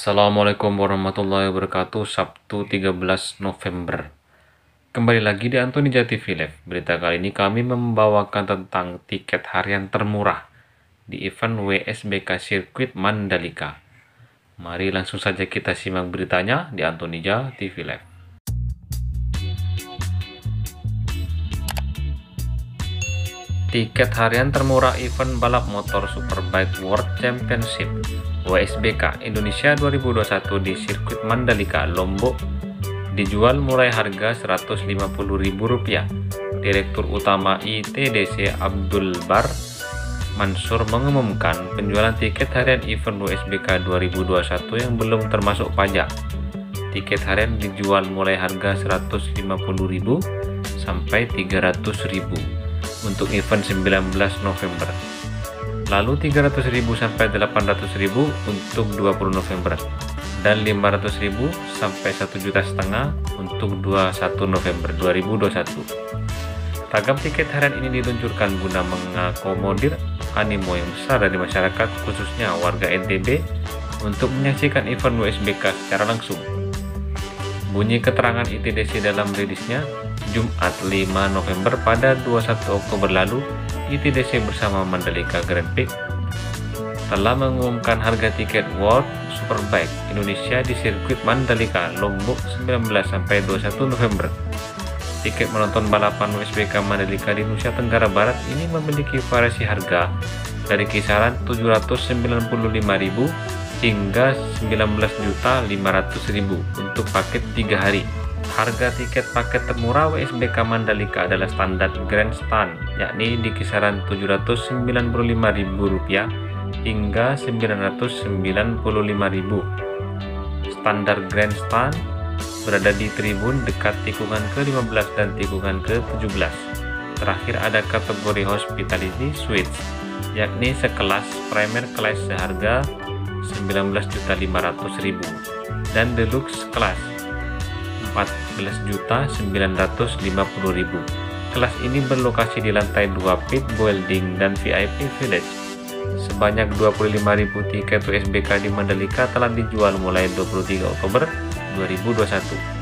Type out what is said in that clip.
Assalamualaikum warahmatullahi wabarakatuh. Sabtu 13 November. Kembali lagi di Antonija TV Live. Berita kali ini kami membawakan tentang tiket harian termurah di event WSBK Sirkuit Mandalika. Mari langsung saja kita simak beritanya di Antonija TV Live. Tiket harian termurah event balap motor Superbike World Championship WSBK Indonesia 2021 di sirkuit Mandalika, Lombok dijual mulai harga Rp150.000. Direktur Utama ITDC Abdul Bar Mansur mengumumkan penjualan tiket harian event WSBK 2021 yang belum termasuk pajak. Tiket harian dijual mulai harga Rp150.000 sampai Rp300.000 untuk event 19 November. Lalu Rp300.000 sampai Rp800.000 untuk 20 November dan Rp500.000 sampai Rp1,5 juta untuk 21 November 2021. Ragam tiket harian ini diluncurkan guna mengakomodir animo yang besar dari masyarakat, khususnya warga NTB, untuk menyaksikan event WSBK secara langsung. Bunyi keterangan ITDC dalam rilisnya Jumat 5 November pada 21 Oktober lalu, ITDC bersama Mandalika Grand Prix telah mengumumkan harga tiket World Superbike Indonesia di sirkuit Mandalika, Lombok 19 sampai 21 November. Tiket menonton balapan WSBK Mandalika di Nusa Tenggara Barat ini memiliki variasi harga dari kisaran Rp795.000 hingga Rp19.500.000 untuk paket 3 hari. Harga tiket paket termurah WSBK Mandalika adalah standar grandstand, yakni di kisaran Rp795.000 hingga Rp995.000. Standar grandstand berada di tribun dekat tikungan ke-15 dan tikungan ke-17. Terakhir ada kategori Hospitality Suites, yakni sekelas Premier Class seharga Rp19.500.000 dan Deluxe Class Rp14.950.000. Kelas ini berlokasi di lantai 2 Pit Building dan VIP Village. Sebanyak 25.000 tiket WSBK di Mandalika telah dijual mulai 23 Oktober 2021.